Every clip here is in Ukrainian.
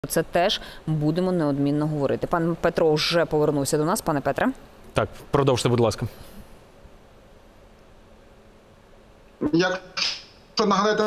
Це теж будемо неодмінно говорити. Пан Петро вже повернувся до нас. Пане Петре. Так, продовжте, будь ласка. Якщо нагадати...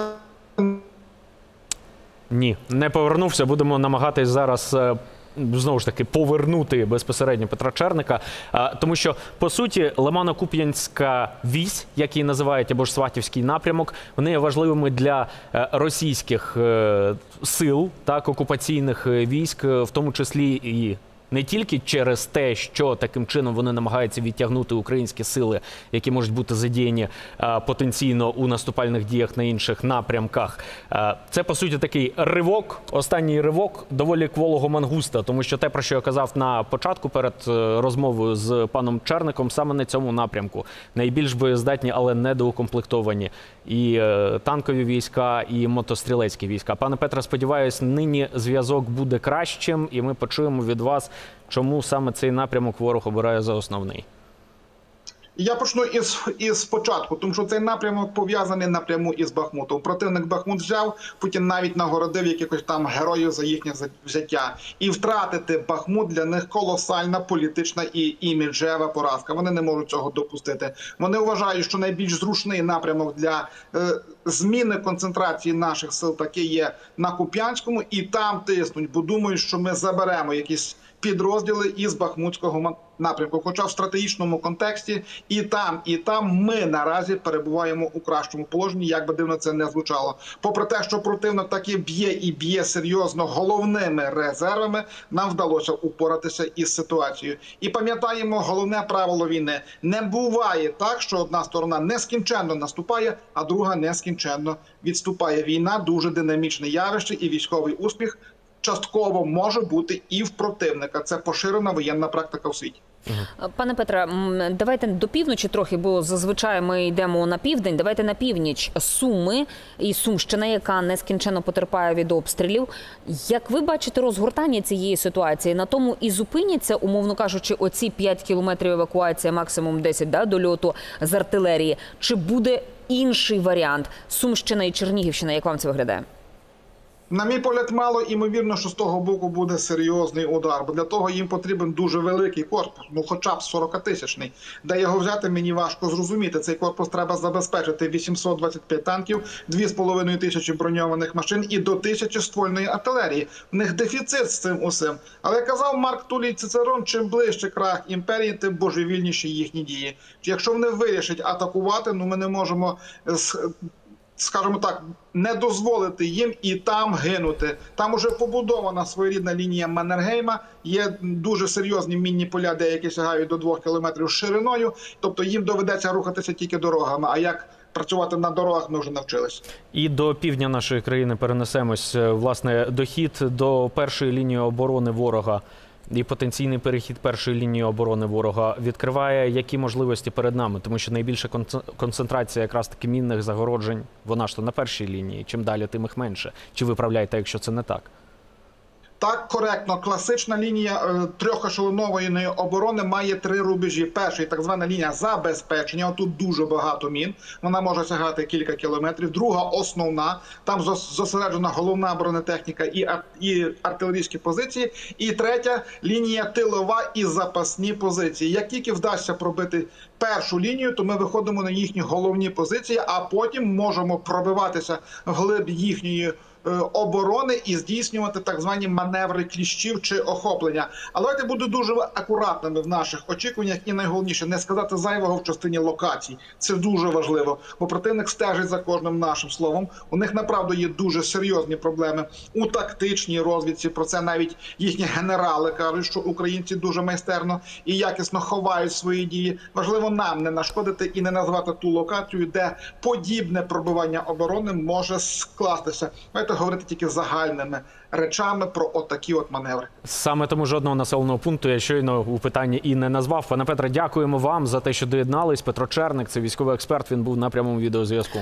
Ні, не повернувся. Будемо намагатись зараз знову ж таки повернути безпосередньо Петра Черника. Тому що, по суті, Лимано-Куп'янська вісь, як її називають, або ж Сватівський напрямок, вони є важливими для російських сил, так, окупаційних військ, в тому числі і не тільки через те, що таким чином вони намагаються відтягнути українські сили, які можуть бути задіяні потенційно у наступальних діях на інших напрямках. Це, по суті, такий ривок, останній ривок доволі кволого мангуста, тому що те, про що я казав на початку перед розмовою з паном Черником, саме на цьому напрямку. Найбільш боєздатні, але недоукомплектовані і танкові війська, і мотострілецькі війська. Пане Петре, сподіваюсь, нині зв'язок буде кращим, і ми почуємо від вас, чому саме цей напрямок ворог обирає за основний. Я почну із початку, тому що цей напрямок пов'язаний напряму із Бахмутом. Противник Бахмут взяв, Путін навіть нагородив якихось там героїв за їхнє взяття. І втратити Бахмут для них колосальна політична і іміджева поразка. Вони не можуть цього допустити. Вони вважають, що найбільш зручний напрямок для зміни концентрації наших сил таки є на Куп'янському, і там тиснуть, бо думають, що ми заберемо якісь підрозділи із Бахмутського напрямку. Хоча в стратегічному контексті і там ми наразі перебуваємо у кращому положенні, як би дивно це не звучало. Попри те, що противник таки б'є і б'є серйозно головними резервами, нам вдалося упоратися із ситуацією. І пам'ятаємо головне правило війни. Не буває так, що одна сторона нескінченно наступає, а друга нескінченно відступає. Війна – дуже динамічне явище, і військовий успіх частково може бути і в противника. Це поширена воєнна практика у світі. Пане Петре, давайте до півночі трохи, бо зазвичай ми йдемо на південь. Давайте на північ. Суми і Сумщина, яка нескінченно потерпає від обстрілів. Як ви бачите розгортання цієї ситуації? На тому і зупиняться, умовно кажучи, оці 5 кілометрів евакуація, максимум 10, да, дольоту з артилерії? Чи буде інший варіант? Сумщина і Чернігівщина, як вам це виглядає? На мій погляд, мало імовірно, що з того боку буде серйозний удар, бо для того їм потрібен дуже великий корпус, ну хоча б 40-тисячний. Де його взяти, мені важко зрозуміти. Цей корпус треба забезпечити 825 танків, 2500 броньованих машин і до 1000 ствольної артилерії. В них дефіцит з цим усім. Але казав Марк Тулій Цицерон, чим ближче крах імперії, тим божевільніші їхні дії. Якщо вони вирішать атакувати, ну ми не можемо, скажімо так, не дозволити їм і там гинути. Там уже побудована своєрідна лінія Маннергейма, є дуже серйозні мінні поля, деякі сягають до 2 кілометрів шириною, тобто їм доведеться рухатися тільки дорогами, а як працювати на дорогах ми вже навчились. І до півдня нашої країни перенесемось. Власне, дохід до першої лінії оборони ворога і потенційний перехід першої лінії оборони ворога відкриває які можливості перед нами? Тому що найбільша концентрація якраз таки мінних загороджень, вона ж то на першій лінії. Чим далі, тим їх менше. Чи виправляєте, якщо це не так? Так, коректно. Класична лінія трьохешелонованої оборони має 3 рубежі. Перший – так звана лінія забезпечення. Тут дуже багато мін. Вона може сягати кілька кілометрів. Друга – основна. Там зосереджена головна бронетехніка і артилерійські позиції. І третя – лінія тилова і запасні позиції. Як тільки вдасться пробити першу лінію, то ми виходимо на їхні головні позиції, а потім можемо пробиватися вглиб їхньої оборони і здійснювати так звані маневри кліщів чи охоплення. Але давайте бути дуже акуратними в наших очікуваннях і найголовніше, не сказати зайвого в частині локацій. Це дуже важливо, бо противник стежить за кожним нашим словом. У них, направду, є дуже серйозні проблеми у тактичній розвідці. Про це навіть їхні генерали кажуть, що українці дуже майстерно і якісно ховають свої дії. Важливо нам не нашкодити і не назвати ту локацію, де подібне пробивання оборони може скластися. Давайте говорити тільки загальними речами про отакі от маневри. Саме тому жодного населеного пункту я щойно у питанні і не назвав. Пане Петре, дякуємо вам за те, що доєднались. Петро Черник, це військовий експерт, він був на прямому відеозв'язку.